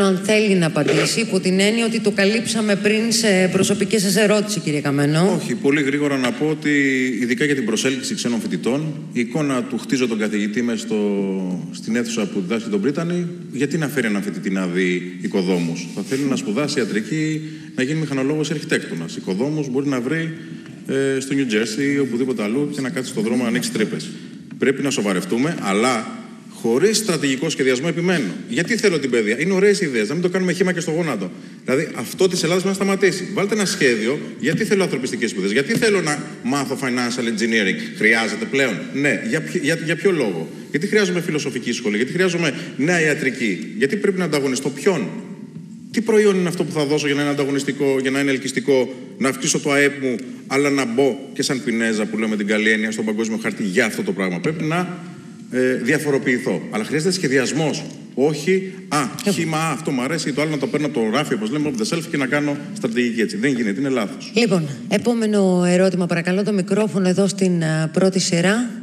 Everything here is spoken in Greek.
αν θέλει να απαντήσει, υπό την έννοια ότι το καλύψαμε πριν σε προσωπική σας ερώτηση, κύριε Καμένο. Όχι, πολύ γρήγορα να πω ότι ειδικά για την προσέλκυση ξένων φοιτητών, η εικόνα του χτίζω τον καθηγητή μέσα στην αίθουσα που διδάσκει τον Πρίτανη, γιατί να φέρει έναν φοιτητή να δει οικοδόμους? Θα θέλει να σπουδάσει ιατρική, να γίνει μηχανολόγος ή αρχιτέκτονας. Οικοδόμους μπορεί να βρει στο New Jersey ή οπουδήποτε αλλού και να κάτσει στον δρόμο να ανοίξει τρύπες. Πρέπει να σοβαρευτούμε, αλλά χωρίς στρατηγικό σχεδιασμό, επιμένω. Γιατί θέλω την παιδεία? Είναι ωραίες ιδέες, να μην το κάνουμε χύμα και στο γόνατο. Δηλαδή, αυτό της Ελλάδας πρέπει να σταματήσει. Βάλτε ένα σχέδιο. Γιατί θέλω ανθρωπιστικές σπουδές? Γιατί θέλω να μάθω financial engineering? Χρειάζεται πλέον? Ναι. Για ποιο λόγο? Γιατί χρειάζομαι φιλοσοφική σχολή? Γιατί χρειάζομαι νέα ιατρική? Γιατί πρέπει να ανταγωνιστώ ποιον? Τι προϊόν είναι αυτό που θα δώσω για να είναι ανταγωνιστικό, για να είναι ελκυστικό, να αυξήσω το ΑΕΠ μου, αλλά να μπω και σαν Πινέζα που λέμε την καλή έννοια στον παγκόσμιο χάρτη για αυτό το πράγμα? Πρέπει να διαφοροποιηθώ. Αλλά χρειάζεται σχεδιασμός. Όχι, χύμα, αυτό μου αρέσει, το άλλο να το παίρνω από το ράφι, όπως λέμε, off the shelf και να κάνω στρατηγική έτσι. Δεν γίνεται, είναι λάθος. Λοιπόν, επόμενο ερώτημα, παρακαλώ, το μικρόφωνο εδώ στην πρώτη σειρά.